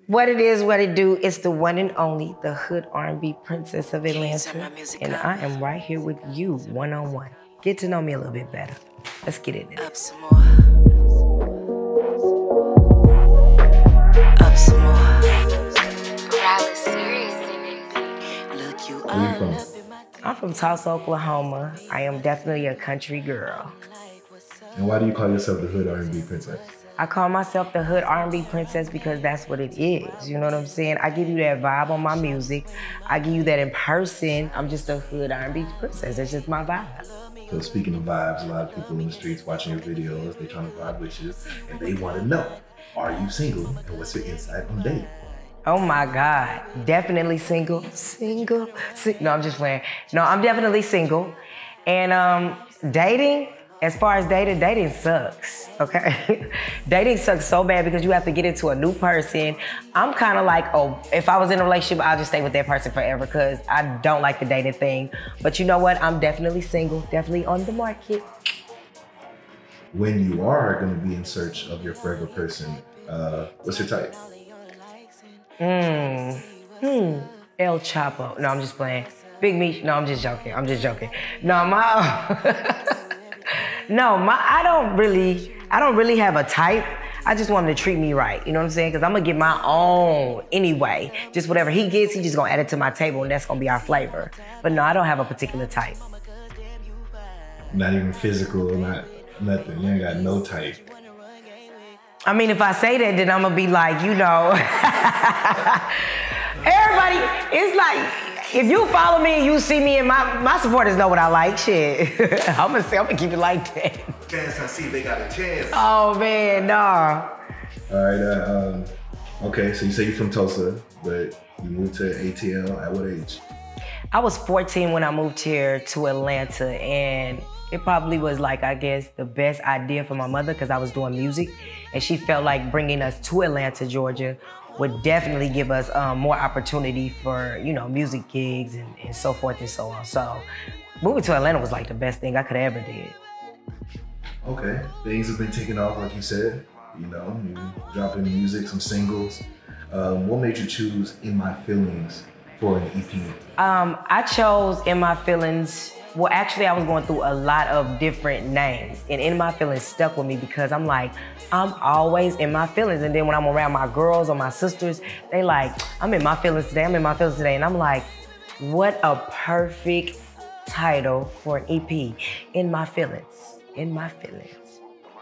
What it is, what it do, it's the one and only, the hood R&B princess of Atlanta. And I am right here with you, one-on-one. Get to know me a little bit better. Let's get into it. Up some more. Up some more. Crowd seriously. Look you Where you from? I'm from Tulsa, Oklahoma. I am definitely a country girl. And why do you call yourself the hood R&B princess? I call myself the hood R&B princess because that's what it is. You know what I'm saying? I give you that vibe on my music. I give you that in person. I'm just a hood R&B princess. It's just my vibe. So speaking of vibes, a lot of people in the streets watching your videos, they trying to vibe with you, and they want to know, are you single and what's your insight on dating? Oh my God, definitely single. No, I'm just playing. No, I'm definitely single. And dating, as far as dating sucks, okay? Dating sucks so bad because you have to get into a new person. I'm kind of like, oh, if I was in a relationship, I'll just stay with that person forever because I don't like the dating thing. But you know what? I'm definitely single, definitely on the market. When you are going to be in search of your forever person, what's your type? El Chapo. No, I'm just playing. Big Meech. No, I'm just joking. No, I don't really have a type. I just want him to treat me right. You know what I'm saying? Because I'm going to get my own anyway. Just whatever he gets, he just going to add it to my table and that's going to be our flavor. But no, I don't have a particular type. Not even physical, not nothing. You ain't got no type. I mean, if I say that, then I'm going to be like, you know. Everybody, it's like, if you follow me and you see me and my supporters know what I like, shit. I'm gonna keep it like that. Fans, I see they got a chance. Oh man, nah. All right, okay, so you say you're from Tulsa, but you moved to ATL at what age? I was 14 when I moved here to Atlanta, and it probably was like, I guess, the best idea for my mother because I was doing music, and she felt like bringing us to Atlanta, Georgia, would definitely give us more opportunity for, you know, music gigs and so forth and so on. So moving to Atlanta was like the best thing I could have ever did. Okay, things have been taking off, like you said. You know, you dropping music, some singles. What made you choose In My Feelings for an EP? I chose In My Feelings. Well, actually, I was going through a lot of different names, and In My Feelings stuck with me because I'm like, I'm always in my feelings. And then when I'm around my girls or my sisters, they like, I'm in my feelings today, And I'm like, what a perfect title for an EP. In My Feelings, In My Feelings.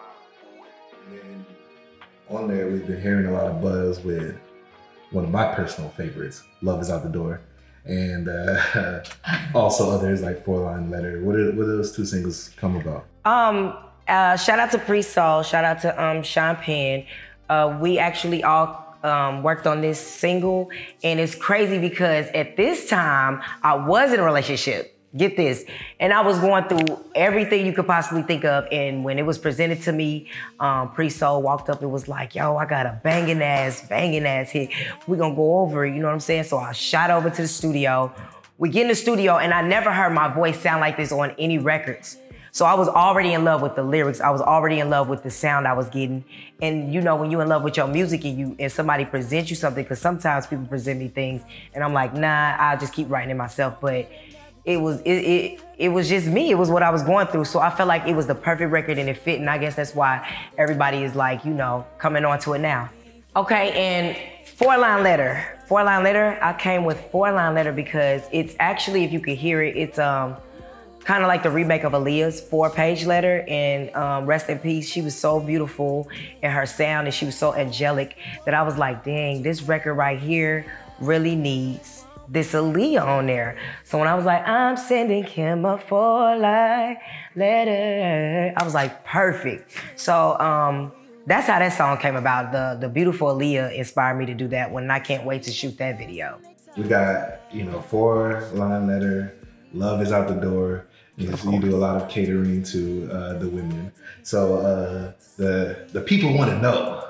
And on there, we've been hearing a lot of buzz with one of my personal favorites, Love Is Out the Door. And also others like 4-Line Letter. What do those two singles come about? Shout out to Pre-Soul, shout out to Sean Penn. We actually all worked on this single, and it's crazy because at this time, I was in a relationship. Get this. And I was going through everything you could possibly think of, and when it was presented to me, Pre-Soul walked up and was like, yo, I got a banging ass hit. We're gonna go over it, you know what I'm saying? So I shot over to the studio. We get in the studio, and I never heard my voice sound like this on any records. So I was already in love with the lyrics. I was already in love with the sound I was getting. And you know, when you're in love with your music and somebody presents you something, because sometimes people present me things and I'm like, nah, I'll just keep writing it myself. But it was just me. It was what I was going through. So I felt like it was the perfect record and it fit. And I guess that's why everybody is like, you know, coming on to it now. Okay, and 4-Line Letter. 4-Line Letter, I came with 4-Line Letter because it's actually, if you could hear it, it's kind of like the remake of Aaliyah's 4-Page Letter, and rest in peace, she was so beautiful in her sound and she was so angelic that I was like, dang, this record right here really needs this Aaliyah on there. So when I was like, I'm sending him a 4-line letter, I was like, perfect. So that's how that song came about. The beautiful Aaliyah inspired me to do that one, and I can't wait to shoot that video. We got, you know, 4-Line Letter, Love Is Out the Door. You know, so you do a lot of catering to the women. So the people want to know,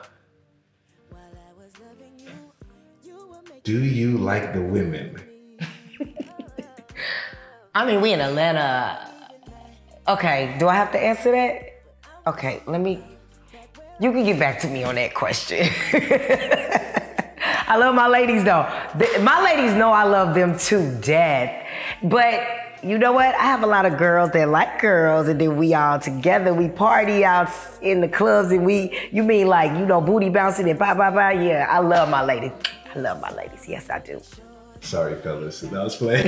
do you like the women? I mean, we in Atlanta. Okay, do I have to answer that? Okay, you can get back to me on that question. I love my ladies though. My ladies know I love them to death. But you know what? I have a lot of girls that like girls, and then we all together, we party out in the clubs, and you mean like, you know, booty bouncing and blah, blah, blah. Yeah, I love my ladies. I love my ladies. Yes, I do. Sorry, fellas. That was playing.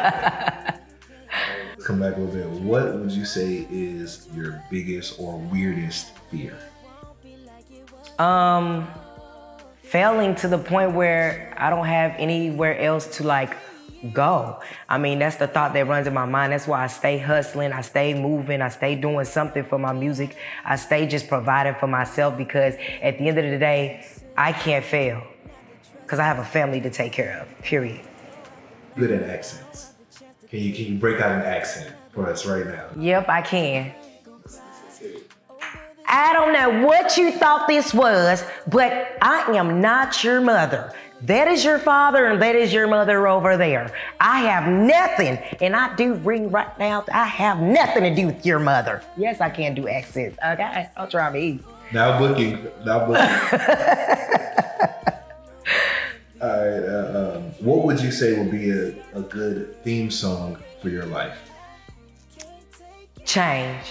Come back a little bit. What would you say is your biggest or weirdest fear? Failing to the point where I don't have anywhere else to like go. I mean, that's the thought that runs in my mind. That's why I stay hustling, I stay moving, I stay doing something for my music. I stay just providing for myself, because at the end of the day, I can't fail because I have a family to take care of, period. Good at accents. Can you break out an accent for us right now? Yep, I can. I don't know what you thought this was, but I am not your mother. That is your father and that is your mother over there. I have nothing, and I do ring right now, I have nothing to do with your mother. Yes, I can do accents, okay? Don't try me. Now booking. All right, what would you say would be a good theme song for your life? Change.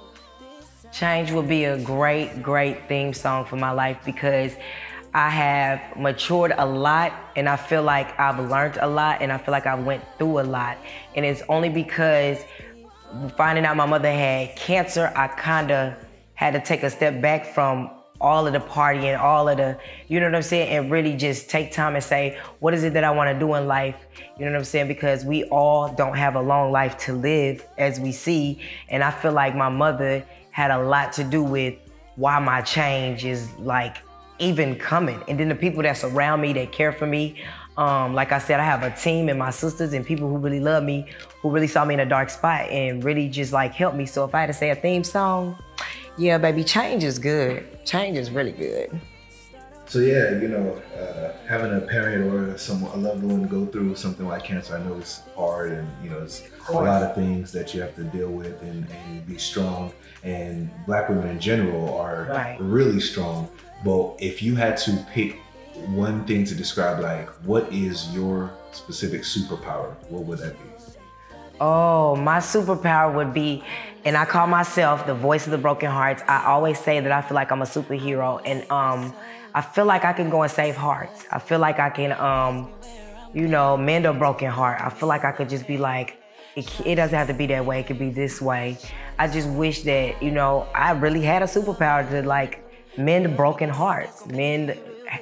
Change will be a great theme song for my life, because I have matured a lot, and I feel like I've learned a lot, and I feel like I went through a lot. And it's only because finding out my mother had cancer, I kinda had to take a step back from all of the partying, all of the, you know what I'm saying? And really just take time and say, what is it that I wanna do in life? You know what I'm saying? Because we all don't have a long life to live, as we see. And I feel like my mother had a lot to do with why my change is like even coming. And then the people that surround me, that care for me. Like I said, I have a team and my sisters and people who really love me, who really saw me in a dark spot and really just like helped me. So if I had to say a theme song, yeah, baby, change is good. Change is really good. So yeah, you know, having a parent or a loved one go through something like cancer, I know it's hard, and you know, it's a lot of things that you have to deal with and be strong. And Black women in general are really strong. But if you had to pick one thing to describe, like, what is your specific superpower, what would that be? Oh, my superpower would be, and I call myself the voice of the broken hearts. I always say that I feel like I'm a superhero, and I feel like I can go and save hearts. I feel like I can, you know, mend a broken heart. I feel like I could just be like, it doesn't have to be that way, it could be this way. I just wish that, you know, I really had a superpower to like mend broken hearts, mend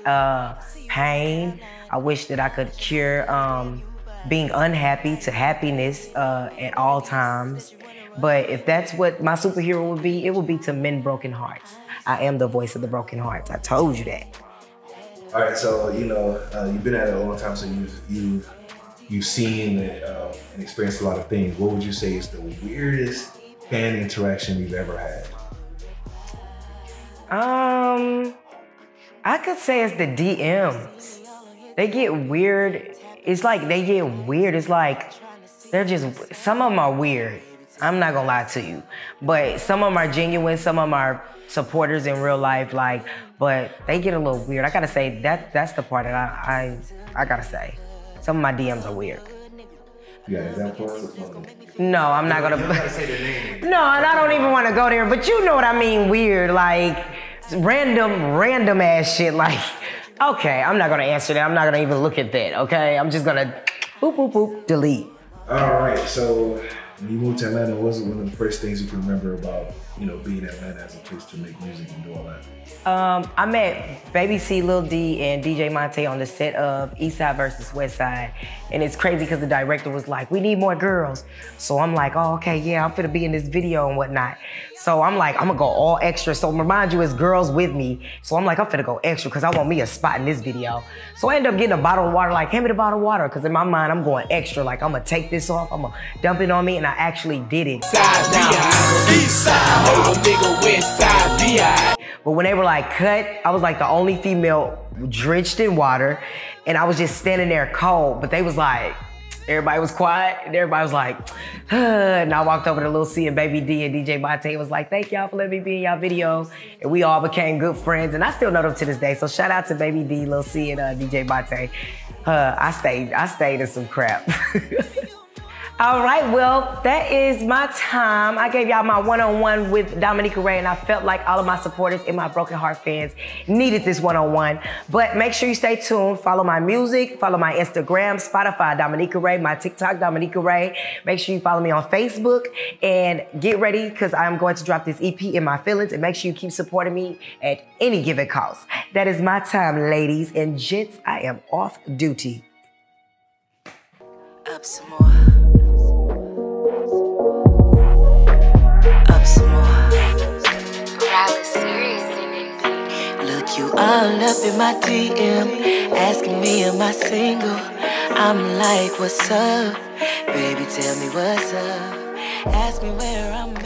pain. I wish that I could cure being unhappy to happiness at all times. But if that's what my superhero would be, it would be to mend broken hearts. I am the voice of the broken hearts. I told you that. All right, so you know, you've been at it a long time, so you've seen and experienced a lot of things. What would you say is the weirdest fan interaction you've ever had? I could say it's the DMs. They get weird. It's like they get weird. It's like they're just, some of them are weird. I'm not gonna lie to you. But some of them are genuine, some of them are supporters in real life, like, but they get a little weird. I gotta say, that's the part that I gotta say. Some of my DMs are weird. Yeah, is that for us? No, I'm not gonna. You don't gotta say their name. No, and I don't even wanna go there, but you know what I mean, weird, like random ass shit, like, okay, I'm not gonna answer that. I'm not gonna even look at that, okay? I'm just gonna boop, boop, boop, delete. All right, so when you moved to Atlanta, what was one of the first things you can remember about, you know, being in Atlanta as a place to make music and do all that? I met Baby C, Lil D, and DJ Monte on the set of Eastside versus Westside. And it's crazy because the director was like, we need more girls. So I'm like, oh, okay, yeah, I'm finna be in this video and whatnot. So I'm like, I'm gonna go all extra. So remind you, it's girls with me. So I'm like, I'm finna go extra because I want me a spot in this video. So I end up getting a bottle of water, like, hand me the bottle of water. Because in my mind, I'm going extra. Like, I'm gonna take this off, I'm gonna dump it on me, and I actually did it. But when they were like, cut, I was like the only female drenched in water, and I was just standing there cold. But they was like, Everybody was quiet, and everybody was like, and I walked over to Lil C and Baby D and DJ Bate was like, thank y'all for letting me be in y'all video. And we all became good friends, and I still know them to this day. So shout out to Baby D, Lil C, and DJ Bate. I stayed in some crap. All right, well, that is my time. I gave y'all my one-on-one with Dominica Ray, and I felt like all of my supporters and my Broken Heart fans needed this one-on-one. But make sure you stay tuned. Follow my music, follow my Instagram, Spotify, Dominica Ray, my TikTok, Dominica Ray. Make sure you follow me on Facebook, and get ready, because I'm going to drop this EP, In My Feelings, and make sure you keep supporting me at any given cost. That is my time, ladies and gents. I am off duty. Up some more. Look you all up in my DM, asking me am I single. I'm like, what's up? Baby, tell me what's up. Ask me where I'm